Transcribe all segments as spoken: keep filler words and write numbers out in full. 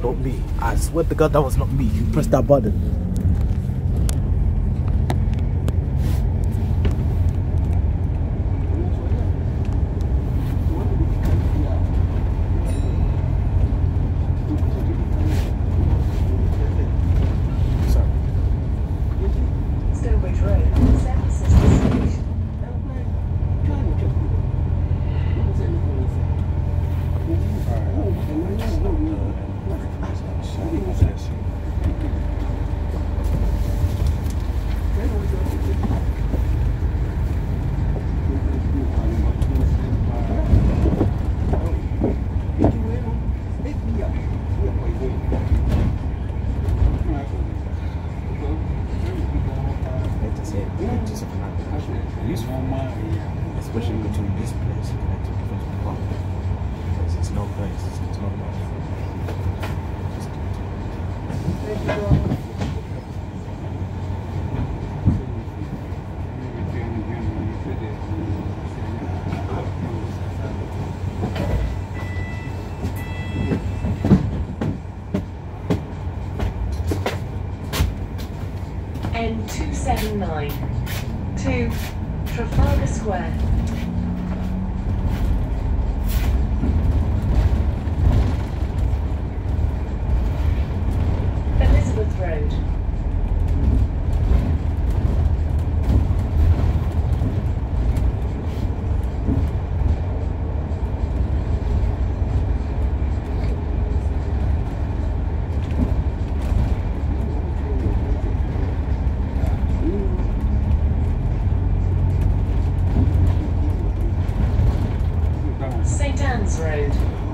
not me. I swear to God, that was not me. You pressed that button. Especially between this place and Finsbury Park. Because it's no place, it's not much. N two seven nine to Trafalgar Square. Elizabeth Road. Saint Anne's Road.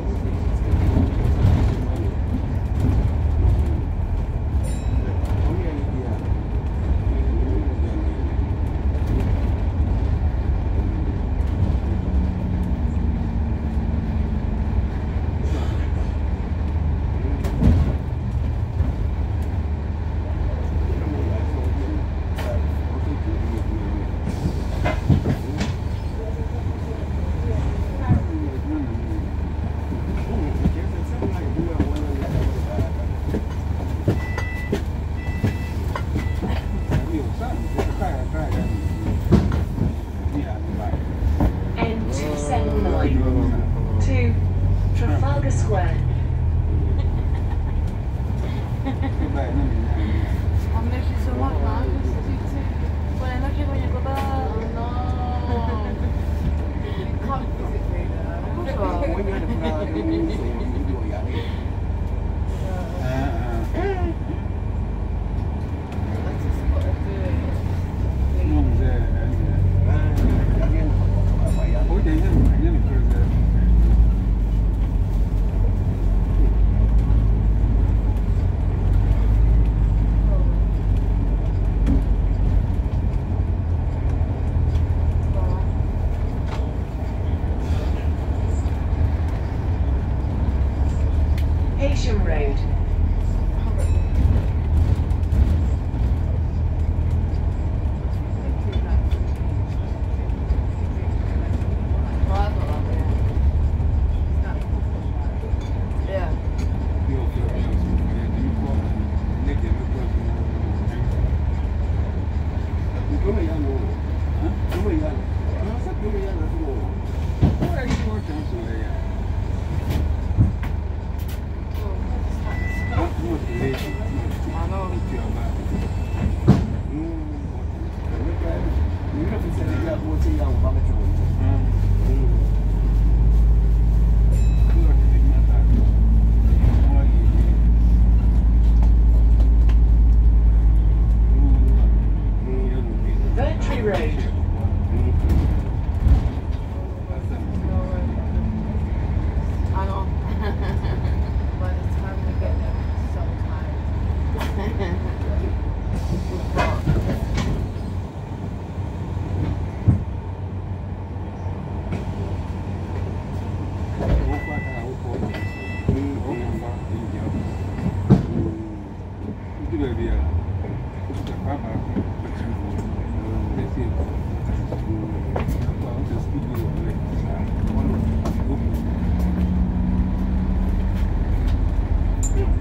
N two seven nine to Trafalgar Square. Haitian Road.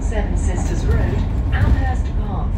Seven Sisters Road, Amherst Park.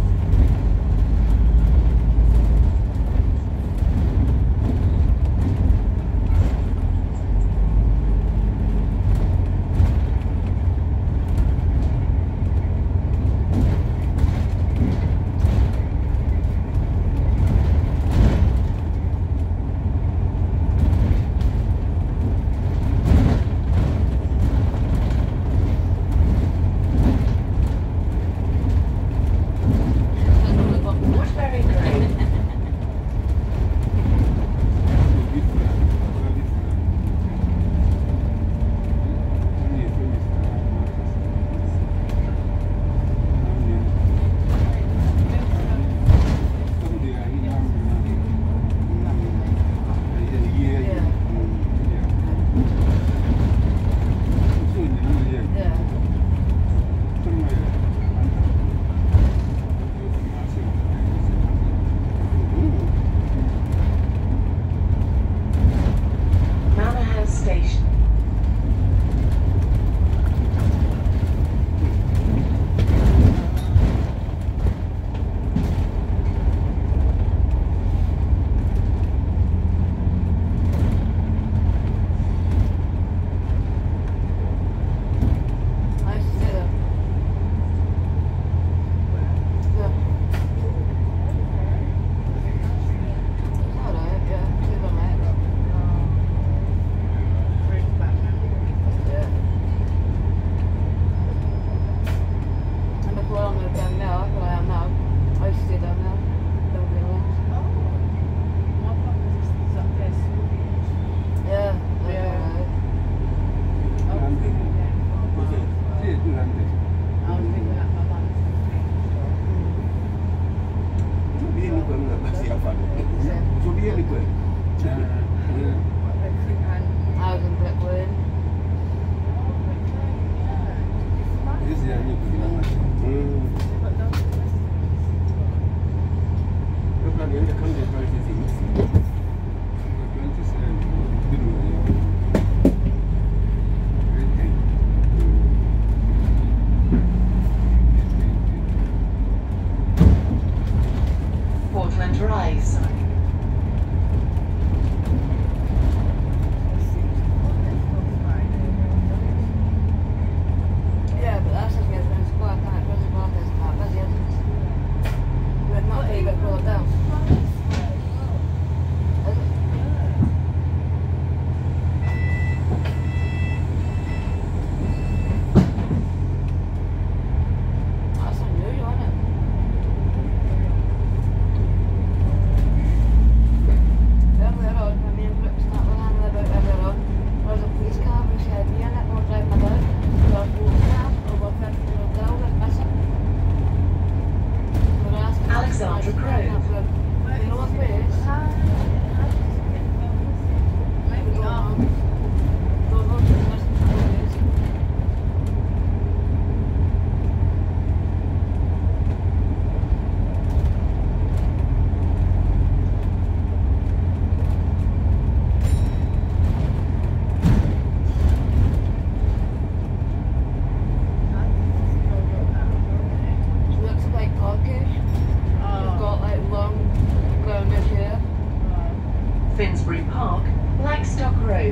Finsbury Park, Blackstock Road.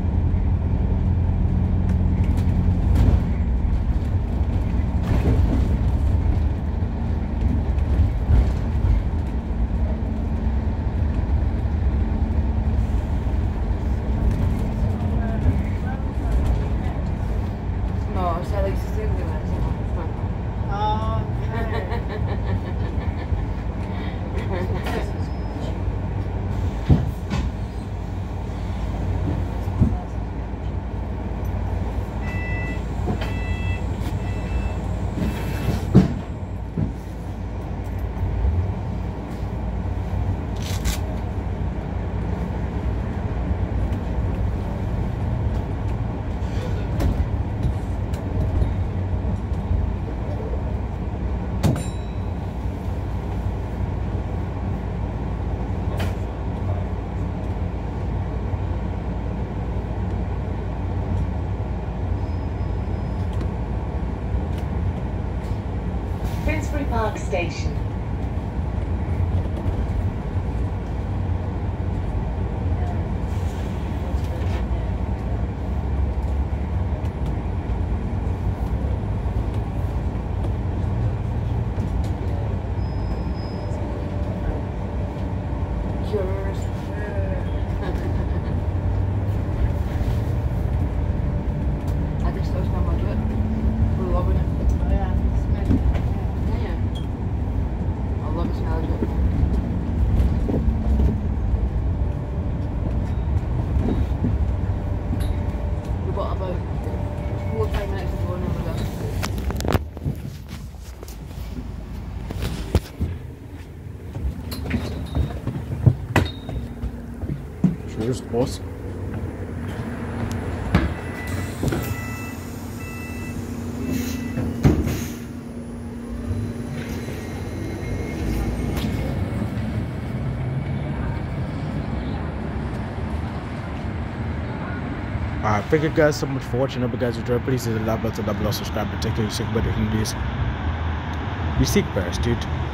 No, se le hiciste en Oh, Park Station. Yours. I just touched my budget. We're loving it. Oh yeah, smell it. Yeah, yeah. I love the smell of it. We've got about four or five minutes to go and then we're done. Cheers, boss. Alright, thank you guys so much for watching. I hope you guys enjoyed. Please hit the like button, double subscribe, and take care of your sick buddy. You seek first, dude.